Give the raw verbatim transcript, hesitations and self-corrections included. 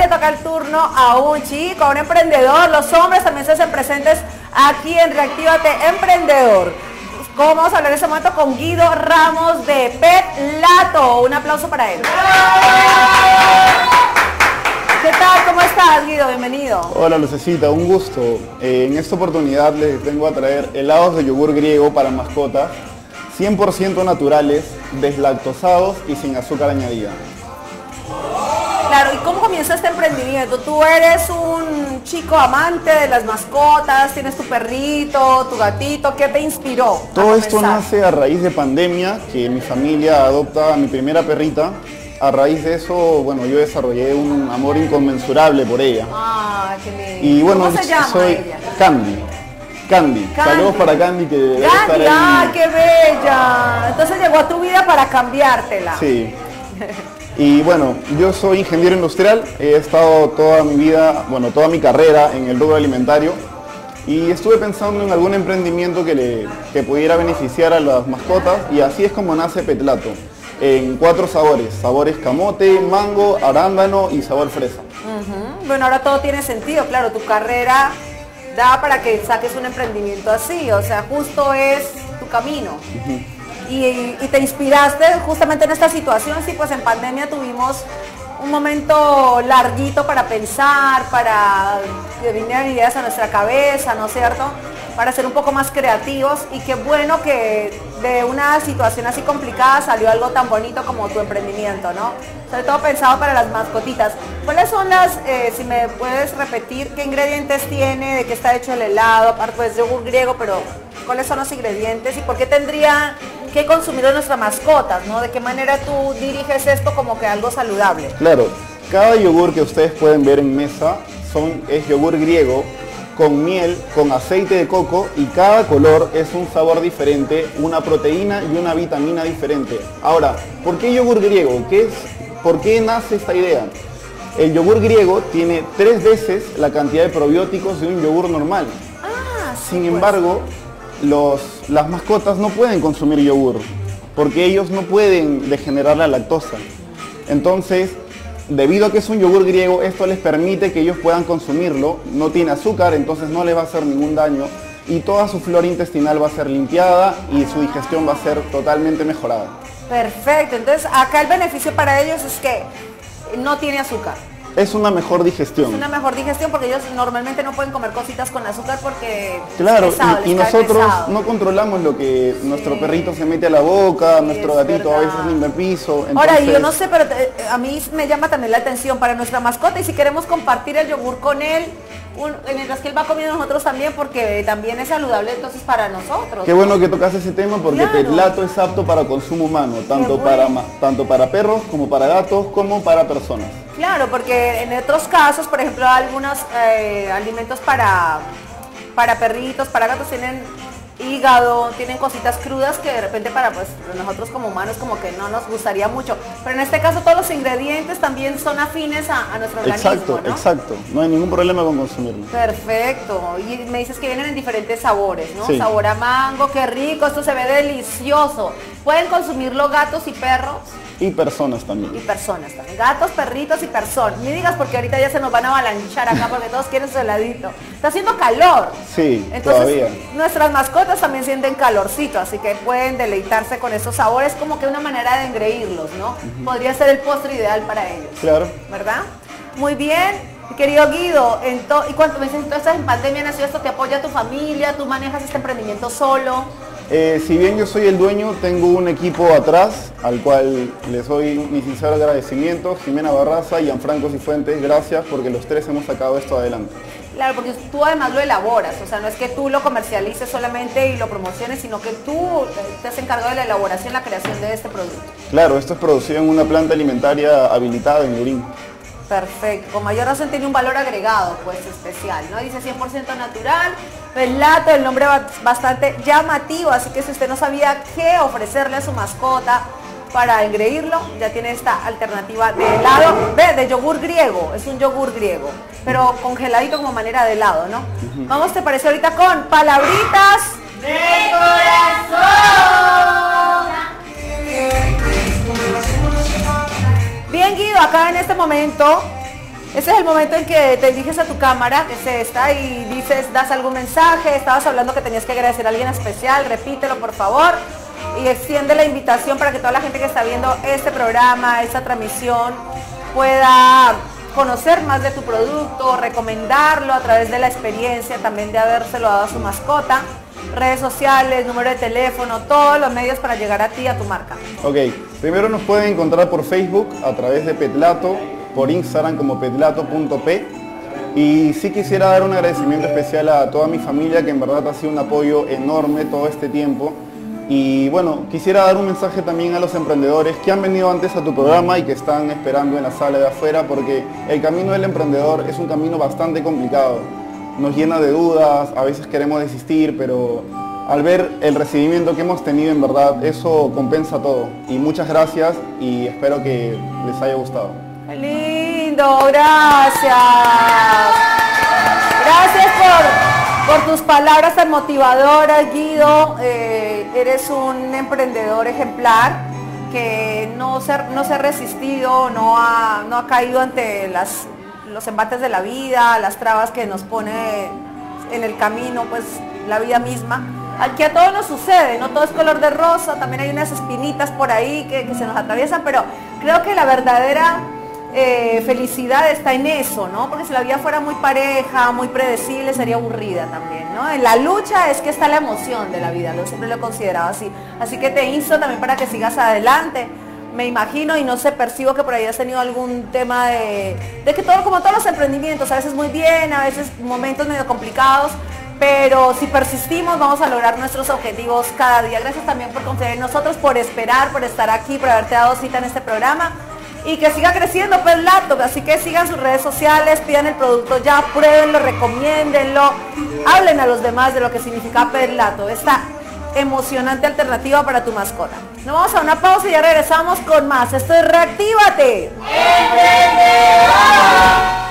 le toca el turno a un chico, a un emprendedor. Los hombres también se hacen presentes aquí en Reactívate Emprendedor. ¿Cómo vamos a hablar en este momento con Guido Ramos de Petlato? Un aplauso para él. ¿Qué tal? ¿Cómo estás, Guido? Bienvenido. Hola, Lucecita, un gusto. Eh, en esta oportunidad les vengo a traer helados de yogur griego para mascotas, cien por ciento naturales, deslactosados y sin azúcar añadida. Claro, ¿y cómo comienza este emprendimiento? Tú eres un chico amante de las mascotas, tienes tu perrito, tu gatito, ¿qué te inspiró? Todo esto nace a raíz de pandemia, que mi familia adopta a mi primera perrita. A raíz de eso, bueno, yo desarrollé un amor inconmensurable por ella. Ah, qué lindo. Y bueno, ¿Cómo se llama soy ella? Candy. Candy. Candy. Saludos para Candy que debe Candy, estar ahí. ¡ay, qué bella! Entonces llegó a tu vida para cambiártela. Sí. Y bueno, yo soy ingeniero industrial, he estado toda mi vida, bueno, toda mi carrera en el rubro alimentario y estuve pensando en algún emprendimiento que, le, que pudiera beneficiar a las mascotas y así es como nace Petlato, en cuatro sabores, sabores camote, mango, arándano y sabor fresa. Uh-huh. Bueno, ahora todo tiene sentido, claro, tu carrera da para que saques un emprendimiento así, o sea, justo es tu camino. Uh-huh. Y, y te inspiraste justamente en esta situación, sí, pues en pandemia tuvimos un momento larguito para pensar, para que vinieran ideas a nuestra cabeza, ¿no es cierto? Para ser un poco más creativos y qué bueno que de una situación así complicada salió algo tan bonito como tu emprendimiento, ¿no? Sobre todo pensado para las mascotitas. ¿Cuáles son las, eh, si me puedes repetir, qué ingredientes tiene, de qué está hecho el helado, aparte pues yogur griego, pero cuáles son los ingredientes y por qué tendría que consumir nuestras mascotas, ¿no? ¿De qué manera tú diriges esto como que algo saludable? Claro, cada yogur que ustedes pueden ver en mesa son, es yogur griego con miel, con aceite de coco y cada color es un sabor diferente, una proteína y una vitamina diferente. Ahora, ¿por qué yogur griego? ¿Qué es, ¿Por qué nace esta idea? El yogur griego tiene tres veces la cantidad de probióticos de un yogur normal. Ah, sí, Sin pues. embargo, Los, las mascotas no pueden consumir yogur porque ellos no pueden degenerar la lactosa. Entonces, debido a que es un yogur griego, esto les permite que ellos puedan consumirlo. No tiene azúcar, entonces no les va a hacer ningún daño y toda su flora intestinal va a ser limpiada y su digestión va a ser totalmente mejorada. Perfecto, entonces acá el beneficio para ellos es que no tiene azúcar. Es una mejor digestión. Es una mejor digestión porque ellos normalmente no pueden comer cositas con azúcar porque claro, es pesado, y, y les cae nosotros pesado. no controlamos lo que Sí. nuestro perrito se mete a la boca, Sí, nuestro es gatito verdad. a veces limpia el piso. Ahora, entonces... yo no sé, pero te, a mí me llama también la atención para nuestra mascota y si queremos compartir el yogur con él, un, mientras que él va comiendo nosotros también porque también es saludable entonces para nosotros. Qué bueno que tocas ese tema porque Claro. Petlato es apto para consumo humano, tanto bueno. para, ma- tanto para perros como para gatos como para personas. Claro, porque en otros casos, por ejemplo, algunos eh, alimentos para, para perritos, para gatos tienen hígado, tienen cositas crudas que de repente para pues nosotros como humanos como que no nos gustaría mucho. Pero en este caso todos los ingredientes también son afines a, a nuestro organismo, Exacto, ¿no? exacto. No hay ningún problema con consumirlo. Perfecto. Y me dices que vienen en diferentes sabores, ¿no? Sí. Sabor a mango, qué rico, esto se ve delicioso. ¿Pueden consumirlo gatos y perros? Y personas también. Y personas también. Gatos, perritos y personas. Ni digas porque ahorita ya se nos van a avalanchar acá porque todos quieren su heladito. Está haciendo calor. Sí, Entonces, todavía. nuestras mascotas también sienten calorcito, así que pueden deleitarse con esos sabores, como que una manera de engreírlos, ¿no? Uh-huh. Podría ser el postre ideal para ellos. Claro. ¿Verdad? Muy bien, querido Guido. Ento- ¿Y cuánto me dices, entonces en pandemia nació esto? ¿Te apoya tu familia? ¿Tú manejas este emprendimiento solo? Eh, si bien yo soy el dueño, tengo un equipo atrás al cual les doy mi sincero agradecimiento. Jimena Barraza y Gianfranco Cifuentes, gracias porque los tres hemos sacado esto adelante. Claro, porque tú además lo elaboras, o sea, no es que tú lo comercialices solamente y lo promociones, sino que tú te has encargado de la elaboración, la creación de este producto. Claro, esto es producido en una planta alimentaria habilitada en Lurín. Perfecto, con mayor razón tiene un valor agregado, pues especial, ¿no? Dice cien por ciento natural, Petlato, el nombre va bastante llamativo, así que si usted no sabía qué ofrecerle a su mascota para engreírlo, ya tiene esta alternativa de helado, ve, de yogur griego, es un yogur griego, pero congeladito como manera de helado, ¿no? Uh-huh. Vamos, ¿te parece ahorita con palabritas de corazón? Bien, Guido, acá en este momento Ese es el momento en que te diriges a tu cámara, que es esta, y dices, das algún mensaje, estabas hablando que tenías que agradecer a alguien especial, repítelo por favor, y extiende la invitación para que toda la gente que está viendo este programa, esta transmisión, pueda conocer más de tu producto, recomendarlo a través de la experiencia también de habérselo dado a su mascota, redes sociales, número de teléfono, todos los medios para llegar a ti, a tu marca. Ok, primero nos pueden encontrar por Facebook a través de Petlato, por Instagram como petlato punto p, y sí quisiera dar un agradecimiento especial a toda mi familia que en verdad ha sido un apoyo enorme todo este tiempo. Y bueno, quisiera dar un mensaje también a los emprendedores que han venido antes a tu programa y que están esperando en la sala de afuera, porque el camino del emprendedor es un camino bastante complicado. Nos llena de dudas, a veces queremos desistir, pero al ver el recibimiento que hemos tenido, en verdad, eso compensa todo. Y muchas gracias y espero que les haya gustado. ¡Qué lindo! Gracias. Gracias por, por tus palabras tan motivadoras, Guido. Eh, eres un emprendedor ejemplar que no se, no se ha resistido, no ha, no ha caído ante las, los embates de la vida, las trabas que nos pone en el camino, pues la vida misma. Aquí a todos nos sucede, no todo es color de rosa, también hay unas espinitas por ahí que, que se nos atraviesan, pero creo que la verdadera eh, felicidad está en eso, ¿no? Porque si la vida fuera muy pareja, muy predecible, sería aburrida también, ¿no? En la lucha es que está la emoción de la vida, yo siempre lo he considerado así. Así que te insto también para que sigas adelante. Me imagino y no sé, percibo que por ahí has tenido algún tema de, de que todo, como todos los emprendimientos, a veces muy bien, a veces momentos medio complicados, pero si persistimos vamos a lograr nuestros objetivos cada día. Gracias también por confiar en nosotros, por esperar, por estar aquí, por haberte dado cita en este programa y que siga creciendo Petlato. Así que sigan sus redes sociales, pidan el producto ya, pruébenlo, recomiéndenlo, hablen a los demás de lo que significa Petlato, esta emocionante alternativa para tu mascota. Nos vamos a una pausa y ya regresamos con más. Esto es Reactívate. ¡Emprendedor!